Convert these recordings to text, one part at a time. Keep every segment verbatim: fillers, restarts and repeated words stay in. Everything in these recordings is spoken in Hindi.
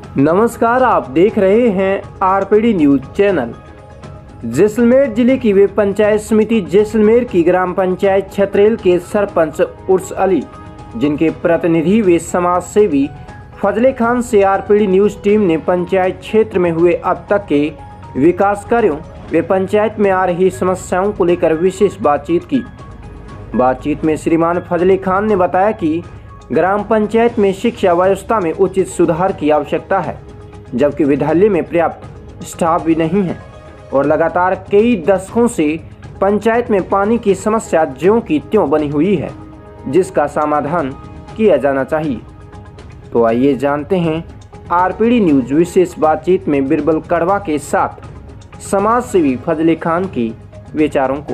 नमस्कार, आप देख रहे हैं आरपीडी न्यूज चैनल। जैसलमेर जिले की वे पंचायत समिति जैसलमेर की ग्राम पंचायत छतरेल के सरपंच उर्स अली, जिनके प्रतिनिधि वे समाज सेवी फजले खान से आरपीडी न्यूज टीम ने पंचायत क्षेत्र में हुए अब तक के विकास कार्यों व पंचायत में आ रही समस्याओं को लेकर विशेष बातचीत की। बातचीत में श्रीमान फजले खान ने बताया कि ग्राम पंचायत में शिक्षा व्यवस्था में उचित सुधार की आवश्यकता है, जबकि विद्यालय में पर्याप्त स्टाफ भी नहीं है और लगातार कई दशकों से पंचायत में पानी की समस्या ज्यों की त्यों बनी हुई है, जिसका समाधान किया जाना चाहिए। तो आइए जानते हैं आरपीडी न्यूज विशेष बातचीत में बिरबल कड़वा के साथ समाज सेवी फजले खान की विचारों को।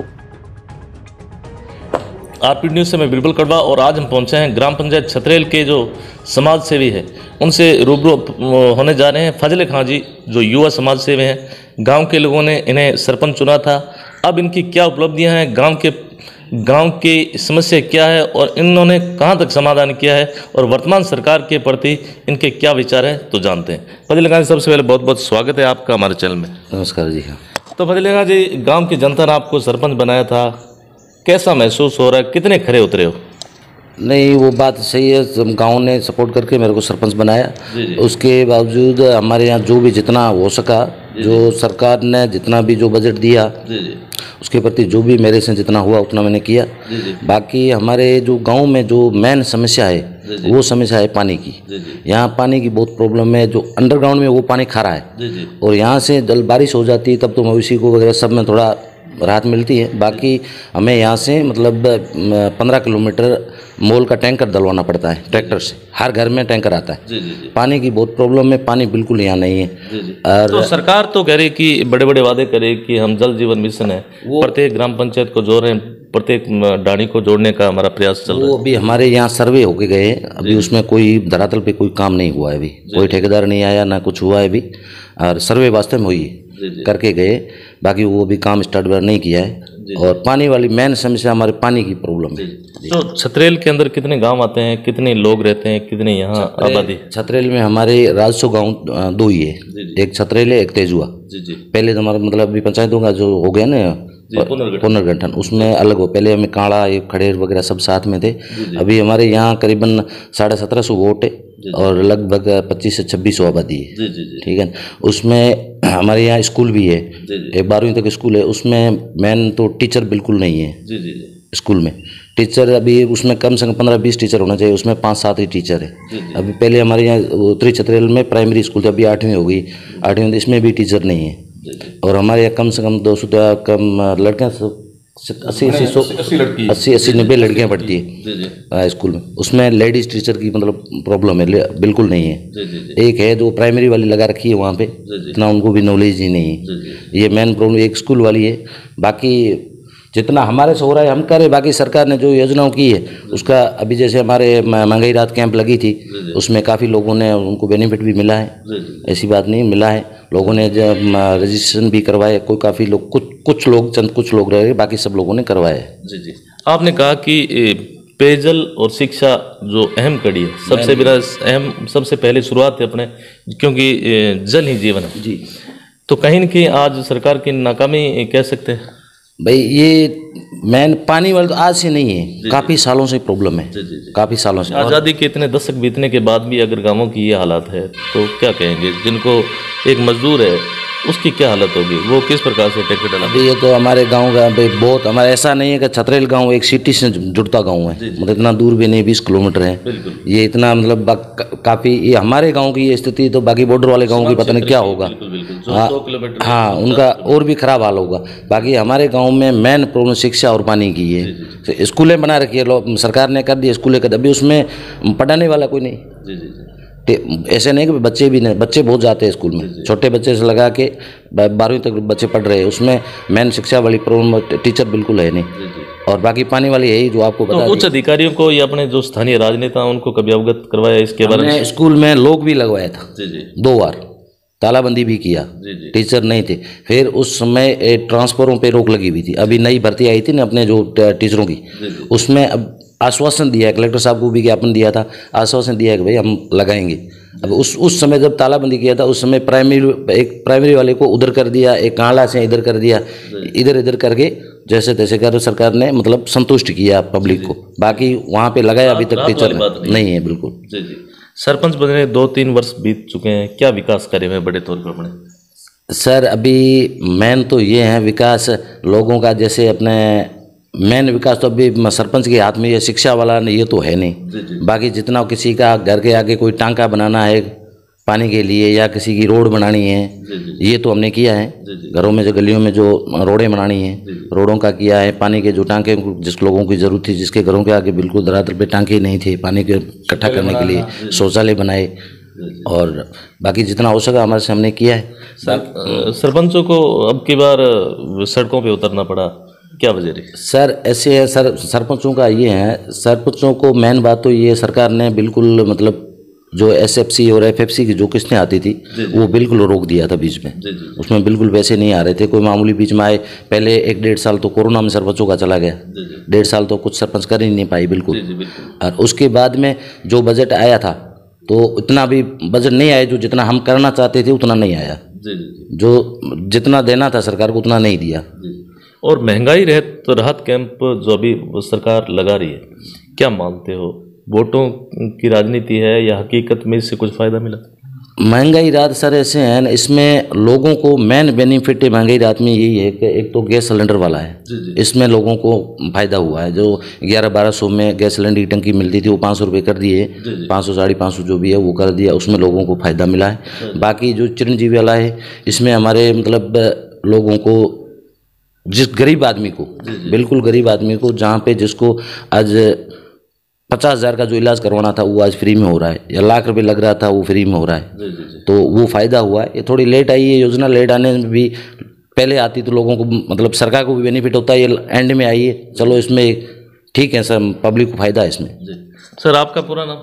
आरपीडी न्यूज़ से मैं बिरबल कड़वा और आज हम पहुंचे हैं ग्राम पंचायत छतरेल के जो समाज सेवी है उनसे रूबरू होने जा रहे हैं। फजले खान जी जो युवा समाज सेवी हैं, गांव के लोगों ने इन्हें सरपंच चुना था, अब इनकी क्या उपलब्धियां हैं, गांव के गांव की समस्या क्या है और इन्होंने कहां तक समाधान किया है और वर्तमान सरकार के प्रति इनके क्या विचार हैं, तो जानते हैं। फजले खान जी, सबसे पहले बहुत बहुत स्वागत है आपका हमारे चैनल में। नमस्कार जी। तो फजले खान जी, गाँव की जनता ने आपको सरपंच बनाया था, कैसा महसूस हो रहा है, कितने खरे उतरे हो? नहीं, वो बात सही है, गांव ने सपोर्ट करके मेरे को सरपंच बनाया। जी जी। उसके बावजूद हमारे यहाँ जो भी जितना हो सका, जो सरकार ने जितना भी जो बजट दिया जी जी। उसके प्रति जो भी मेरे से जितना हुआ उतना मैंने किया जी जी। बाकी हमारे जो गांव में जो मेन समस्या है जी जी। वो समस्या है पानी की। यहाँ पानी की बहुत प्रॉब्लम है, जो अंडरग्राउंड में वो पानी खारा है जी जी। और यहाँ से जल बारिश हो जाती है तब तो मवेशी को वगैरह सब में थोड़ा राहत मिलती है। बाकी हमें यहाँ से मतलब पंद्रह किलोमीटर मोल का टैंकर डलवाना पड़ता है ट्रैक्टर से, हर घर में टैंकर आता है जी जी जी। पानी की बहुत प्रॉब्लम है, पानी बिल्कुल यहाँ नहीं है जी जी। और तो सरकार तो कह रही कि बड़े बड़े वादे करे कि हम जल जीवन मिशन है, प्रत्येक ग्राम पंचायत को जोड़ रहे हैं, प्रत्येक डाणी को जोड़ने का हमारा प्रयास चल रहा है। वो अभी हमारे यहाँ सर्वे होके गए, अभी उसमें कोई धरातल पे कोई काम नहीं हुआ है, अभी कोई ठेकेदार नहीं आया ना कुछ हुआ है अभी, और सर्वे वास्तव में हुई करके गए, बाकी वो अभी काम स्टार्ट नहीं किया है। और पानी वाली मेन समस्या हमारे पानी की प्रॉब्लम है। तो छतरेल के अंदर कितने गांव आते हैं, कितने लोग रहते हैं, कितने यहाँ आबादी? छतरेल में हमारे राजसौ गांव दो ही है, एक छतरेल है एक तेजुआ। पहले तो हमारा मतलब अभी पंचायतों का जो हो गया ना पुनर्गठन, उसमें अलग हो, पहले हमें काड़ा ये खड़ेर वगैरह सब साथ में थे। अभी हमारे यहाँ करीबन साढ़े सत्रह सौ वोट है और लगभग पच्चीस से छब्बीस सौ आबादी है, ठीक है। उसमें हमारे यहाँ स्कूल भी है, एक बारहवीं तक स्कूल है, उसमें मेन तो टीचर बिल्कुल नहीं है स्कूल में। टीचर अभी उसमें कम से कम पंद्रह बीस टीचर होना चाहिए, उसमें पाँच सात ही टीचर है। अभी पहले हमारे यहाँ उत्तरी छतरेल में प्राइमरी स्कूल था, अभी आठवीं हो गई, आठवीं में इसमें भी टीचर नहीं है। और हमारे यहाँ कम से कम दो सौ कम लड़कियाँ अस्सी अस्सी सौ अस्सी अस्सी नब्बे लड़कियाँ पढ़ती है स्कूल में, उसमें लेडीज टीचर की मतलब प्रॉब्लम है, बिल्कुल नहीं है। एक है जो प्राइमरी वाली लगा रखी है वहाँ पे, इतना उनको भी नॉलेज ही नहीं है। ये मेन प्रॉब्लम एक स्कूल वाली है। बाकी जितना हमारे से हो रहा है हम करें, बाकी सरकार ने जो योजनाओं की है उसका, अभी जैसे हमारे महंगाई राहत कैंप लगी थी उसमें काफ़ी लोगों ने उनको बेनिफिट भी मिला है, ऐसी बात नहीं, मिला है। लोगों ने जब रजिस्ट्रेशन भी करवाए, कोई काफ़ी लोग, कुछ कुछ लोग चंद कुछ लोग रहे, बाकी सब लोगों ने करवाया है जी जी। आपने कहा कि पेयजल और शिक्षा जो अहम कड़ी है, सबसे बिना अहम सबसे पहले शुरुआत है अपने, क्योंकि जल ही जीवन है जी। तो कहीं न कहीं आज सरकार की नाकामी कह सकते हैं भाई, ये मैन पानी वाला तो आज से नहीं है, काफ़ी सालों से प्रॉब्लम है, काफ़ी सालों से। आज़ादी के इतने दशक बीतने के बाद भी अगर गांवों की ये हालात है तो क्या कहेंगे? जिनको एक मजदूर है उसकी क्या हालत होगी, वो किस प्रकार से टिकट डाला? ये तो हमारे गांव का भाई बहुत, हमारा ऐसा नहीं है कि छतरेल गांव एक सिटी से जुड़ता गांव है, मतलब इतना दूर भी नहीं, बीस किलोमीटर है ये, इतना मतलब काफ़ी, ये हमारे गांव की ये स्थिति तो बाकी बॉर्डर वाले गांव की पता नहीं क्या होगा। हाँ, उनका और भी खराब हाल होगा। बाकी हमारे गाँव में मेन प्रॉब्लम शिक्षा और पानी की है। स्कूलें बना रखी है सरकार ने, कर दी स्कूलें कर, अभी उसमें पढ़ाने वाला कोई नहीं। ऐसे नहीं कि बच्चे भी नहीं, बच्चे बहुत जाते हैं स्कूल में, छोटे बच्चे से लगा के बारहवीं तक बच्चे पढ़ रहे हैं, उसमें मेन शिक्षा वाली प्रॉब्लम, टीचर बिल्कुल है नहीं। और बाकी पानी वाली यही जो आपको बता, तो उच्च अधिकारियों को या अपने जो स्थानीय राजनेता उनको कभी अवगत करवाया इसके बारे में? स्कूल में लोग भी लगवाया था दो बार, तालाबंदी भी किया, टीचर नहीं थे। फिर उस समय ट्रांसफरों पे रोक लगी हुई थी, अभी नई भर्ती आई थी ना अपने जो टीचरों की, उसमें अब आश्वासन दिया है, कलेक्टर साहब को भी ज्ञापन दिया था, आश्वासन दिया है कि भाई हम लगाएंगे। अब उस उस समय जब तालाबंदी किया था उस समय प्राइमरी एक प्राइमरी वाले को उधर कर दिया, एक कांला से इधर कर दिया, इधर इधर करके जैसे तैसे कर सरकार ने मतलब संतुष्ट किया पब्लिक को। बाकी वहाँ पे लगाया अभी तक टीचर नहीं है बिल्कुल। जी जी। सरपंच बने दो तीन वर्ष बीत चुके हैं, क्या विकास कार्य में बड़े तौर पर अपने? सर अभी मेन तो ये है विकास लोगों का, जैसे अपने मेन विकास तो अभी सरपंच के हाथ में ये शिक्षा वाला ये तो है नहीं। जी जी। बाकी जितना किसी का घर के आगे कोई टांका बनाना है पानी के लिए या किसी की रोड बनानी है, जी जी। ये तो हमने किया है। जी जी। घरों में जो गलियों में जो रोडें बनानी है रोडों का किया है। पानी के जो टांके जिस लोगों की ज़रूरत थी, जिसके घरों के आगे बिल्कुल धरातल पे टांके नहीं थे पानी के इकट्ठा करने के लिए, शौचालय बनाए और बाकी जितना हो सका हमारे से हमने किया है। सर, सरपंचों को अब की बार सड़कों पे उतरना पड़ा, क्या वजह रही? सर ऐसे है सर, सरपंचों का ये है, सरपंचों को मेन बात तो ये सरकार ने बिल्कुल मतलब जो एसएफसी और एफएफसी की जो किस्तें आती थी वो बिल्कुल रोक दिया था बीच में। जी जी। उसमें बिल्कुल पैसे नहीं आ रहे थे, कोई मामूली बीच में आए। पहले एक डेढ़ साल तो कोरोना में सरपंचों का चला गया, डेढ़ साल तो कुछ सरपंच कर ही नहीं पाई बिल्कुल। और उसके बाद में जो बजट आया था तो इतना भी बजट नहीं आया, जो जितना हम करना चाहते थे उतना नहीं आया। जो जितना देना था सरकार को उतना नहीं दिया। और महंगाई रहत राहत कैंप जो अभी सरकार लगा रही है, क्या मानते हो, वोटों की राजनीति है या हकीकत में इससे कुछ फायदा मिला? महंगाई राहत सर ऐसे है, इसमें लोगों को मेन बेनिफिट महंगाई राहत में यही है कि एक तो गैस सिलेंडर वाला है। जी जी। इसमें लोगों को फायदा हुआ है। जो ग्यारह बारह सौ में गैस सिलेंडर की टंकी मिलती थी वो पाँच सौ रुपये कर दिए, पाँच सौ साढ़े पाँच सौ जो भी है वो कर दिया, उसमें लोगों को फायदा मिला है। बाकी जो चिरंजीवी वाला है इसमें हमारे मतलब लोगों को, जिस गरीब आदमी को, बिल्कुल गरीब आदमी को, जहाँ पे जिसको आज पचास हज़ार का जो इलाज करवाना था वो आज फ्री में हो रहा है, या लाख रुपए लग रहा था वो फ्री में हो रहा है। जी जी जी। तो वो फ़ायदा हुआ है। ये थोड़ी लेट आई है योजना, लेट आने में भी, पहले आती तो लोगों को मतलब सरकार को भी बेनिफिट होता है, ये एंड में आई है। चलो इसमें ठीक है सर, पब्लिक को फ़ायदा है इसमें। जी सर, आपका पूरा नाम?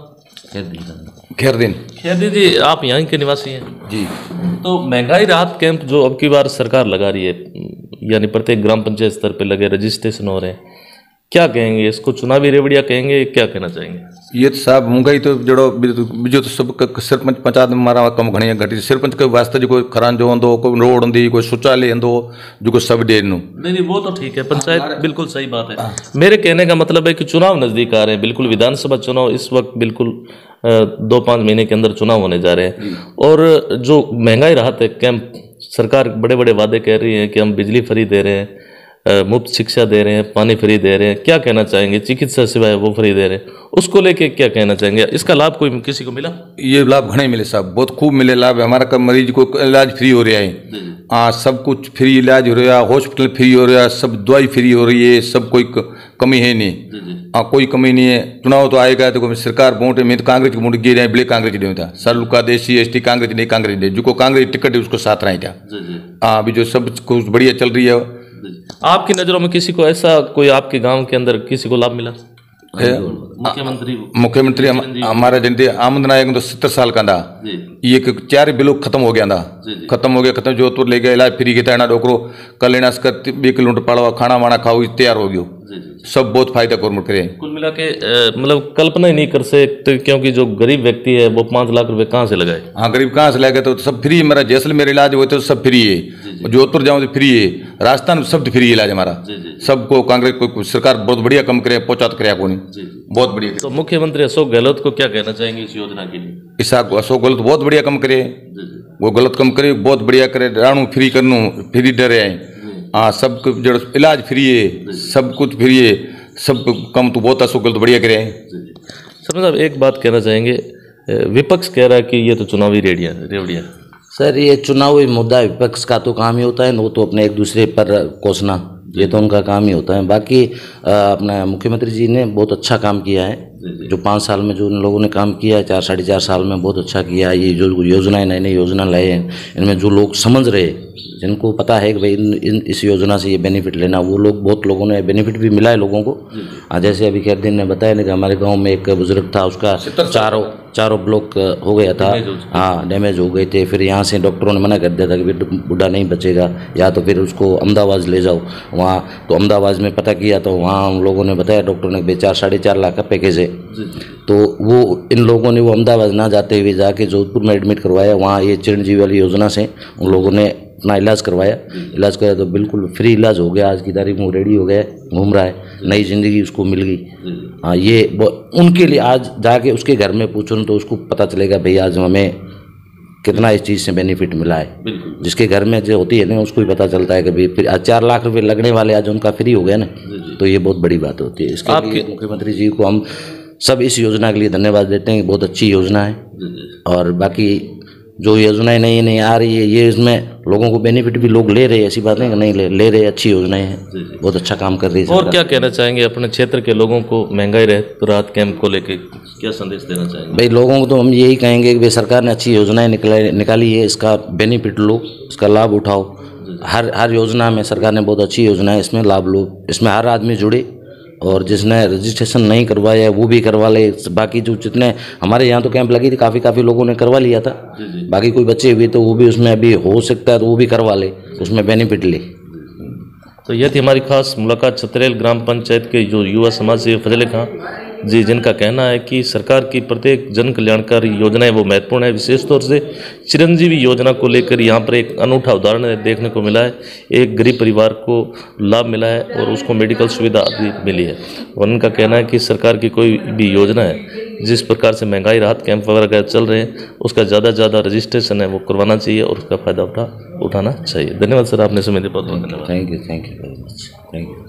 खैरदीन। खैरदीन जी, आप यहाँ के निवासी हैं? जी। तो महंगाई राहत कैंप जो अब की बार सरकार लगा रही है, यानी प्रत्येक ग्राम पंचायत स्तर पर लगे, रजिस्ट्रेशन हो रहे हैं, क्या कहेंगे इसको? चुनावी रेवड़िया कहेंगे, क्या कहना चाहेंगे? ये तो साहब महंगाई तो जड़ो बीजो तो सब सरपंच पंचायत में मारा कम घणी घटी। सरपंच के वास्ते जो कोई खरान जो होंदो, कोई रोड होंदी, कोई शौचालय होंदो, जो कोई सब दे नु। नहीं नहीं वो तो ठीक है, पंचायत बिल्कुल सही बात है। मेरे कहने का मतलब है कि चुनाव नजदीक आ रहे हैं, बिल्कुल विधानसभा चुनाव इस वक्त बिल्कुल दो पाँच महीने के अंदर चुनाव होने जा रहे हैं। और जो महंगाई राहत है कैंप, सरकार बड़े बड़े वादे कह रही है कि हम बिजली फ्री दे रहे हैं, मुफ्त शिक्षा दे रहे हैं, पानी फ्री दे रहे हैं, क्या कहना चाहेंगे? चिकित्सा सेवाएं वो फ्री दे रहे हैं, उसको लेके क्या कहना चाहेंगे? इसका लाभ कोई किसी को मिला? ये लाभ घने मिले साहब, बहुत खूब मिले लाभ। हमारा कब मरीज को इलाज फ्री हो रहा है, हाँ सब कुछ फ्री इलाज हो रहा है, हॉस्पिटल फ्री हो रहा है, सब दवाई फ्री हो रही है, सब कोई कमी है नहीं। हाँ कोई कमी नहीं है। चुनाव तो आएगा तो सरकार वोट में तो कांग्रेस की वोट गिर रहे, ब्लैक कांग्रेस नहीं होता, सालू का देशी एस टी कांग्रेस नहीं, कांग्रेस नहीं, जो कांग्रेस टिकट है उसको साथ रहे था। हाँ अभी जो सब कुछ बढ़िया चल रही है। आपकी नज़रों में किसी को ऐसा कोई आपके गांव के अंदर किसी को लाभ मिला? मुख्यमंत्री मुख्यमंत्री हमारा जनते आमद नायक तो सत्तर साल का था, ये चार बिलो खत्म हो गया था, खत्म हो गया खत्म जोधपुर ले गया, इलाज फ्री के ना डोकरो कर लेना कर बे किलोमीटर पड़वा खाना वाना खाओ तैयार हो गयो, सब बहुत फायदा गवर्नमेंट करे। कुल मिला के मतलब कल्पना ही नहीं कर सकते, क्योंकि जो गरीब व्यक्ति है वो पाँच लाख रुपए कहाँ से लगाए? हाँ गरीब कहाँ से लगाए? तो सब फ्री, मेरा जैसलमेर इलाज हुआ तो सब फ्री है, जोधपुर जाऊँ तो फ्री है, राजस्थान में सब फ्री इलाज हमारा, सबको कांग्रेस को सरकार बहुत बढ़िया कम करे, पहुंचा तो करे कौन, बहुत बढ़िया। तो मुख्यमंत्री अशोक गहलोत को क्या कहना चाहेंगे इस योजना के लिए? इस अशोक गहलोत बहुत बढ़िया कम करे, वो गलत कम करे, बहुत बढ़िया करे, राणू फ्री करनू फ्री डरे हैं, हाँ सब जो इलाज फ्री है, सब कुछ फ्री है, सब कम तो बहुत अशोक गहलोत बढ़िया करे। सर साहब एक बात कहना चाहेंगे, विपक्ष कह रहा है कि ये तो चुनावी रेडिया रेवड़िया। सर ये चुनावी मुद्दा विपक्ष का तो काम ही होता है, वो तो अपने एक दूसरे पर कोसना, ये तो उनका काम ही होता है। बाकी अपना मुख्यमंत्री जी ने बहुत अच्छा काम किया है, जो पाँच साल में जो उन लोगों ने काम किया है, चार साढ़े चार साल में बहुत अच्छा किया है। ये जो योजनाएं नई नई योजना लाए हैं, इनमें जो लोग समझ रहे जिनको पता है कि भाई इन, इन इस योजना से ये बेनिफिट लेना, वो लोग, बहुत लोगों ने बेनिफिट भी मिला है लोगों को। हाँ, जैसे अभी खैरदीन ने बताया ना कि हमारे गांव में एक बुजुर्ग था, उसका चारों चारों ब्लॉक हो गया था, हाँ डैमेज हो गए थे। फिर यहाँ से डॉक्टरों ने मना कर दिया था कि फिर बूढ़ा नहीं बचेगा, या तो फिर उसको अहमदाबाद ले जाओ। वहाँ तो अहमदाबाद में पता किया तो वहाँ हम लोगों ने बताया, डॉक्टर ने भाई चार साढ़े चार लाख का पैकेज है। तो वो इन लोगों ने वो अहमदाबाद ना जाते हुए जाके जोधपुर में एडमिट करवाया। वहाँ ये चिरंजीवी वाली योजना से उन लोगों ने अपना इलाज करवाया। इलाज कराया तो बिल्कुल फ्री इलाज हो गया। आज की तारीख में वो रेडी हो गया, घूम रहा है, नई ज़िंदगी उसको मिल गई। हाँ, ये उनके लिए आज जाके उसके घर में पूछो तो उसको पता चलेगा भाई आज हमें कितना इस चीज़ से बेनिफिट मिला है। जिसके घर में जो होती है ना, उसको ही पता चलता है कि भाई फिर आज चार लाख रुपए लगने वाले आज उनका फ्री हो गया ना, तो ये बहुत बड़ी बात होती है। इसके लिए मुख्यमंत्री जी को हम सब इस योजना के लिए धन्यवाद देते हैं। बहुत अच्छी योजना है। और बाकी जो योजनाएं नई नई आ रही है, ये इसमें लोगों को बेनिफिट भी लोग ले रहे हैं, ऐसी बात नहीं कि नहीं ले ले रहे। अच्छी योजनाएं हैं, बहुत अच्छा काम कर रही है। और क्या कहना चाहेंगे अपने क्षेत्र के लोगों को महंगाई राहत कैंप को लेके, क्या संदेश देना चाहेंगे? भाई लोगों को तो हम यही कहेंगे कि भाई सरकार ने अच्छी योजनाएं निकाली निकाली है, इसका बेनिफिट लो, इसका लाभ उठाओ। हर हर योजना में सरकार ने बहुत अच्छी योजना है, इसमें लाभ लो। इसमें हर आदमी जुड़े, और जिसने रजिस्ट्रेशन नहीं करवाया वो भी करवा ले। बाकी जो जितने हमारे यहाँ तो कैंप लगी थी, काफ़ी काफ़ी लोगों ने करवा लिया था। बाकी कोई बच्चे हुए तो वो भी उसमें अभी हो सकता है तो वो भी करवा ले, उसमें बेनिफिट ले। तो यह थी हमारी खास मुलाकात छतरेल ग्राम पंचायत के जो युवा समाज सेवी फजले खां जी, जिनका कहना है कि सरकार की प्रत्येक जन कल्याणकारी योजनाएं वो महत्वपूर्ण है। विशेष तौर से चिरंजीवी योजना को लेकर यहाँ पर एक अनूठा उदाहरण देखने को मिला है। एक गरीब परिवार को लाभ मिला है और उसको मेडिकल सुविधा भी मिली है। और उनका कहना है कि सरकार की कोई भी योजना है, जिस प्रकार से महंगाई राहत कैंप वगैरह चल रहे हैं, उसका ज़्यादा से ज़्यादा रजिस्ट्रेशन है वो करवाना चाहिए और उसका फ़ायदा उठा उठाना चाहिए। धन्यवाद सर, आपने समय दिया। बहुत बहुत धन्यवाद। Thank you, thank you very much, thank you.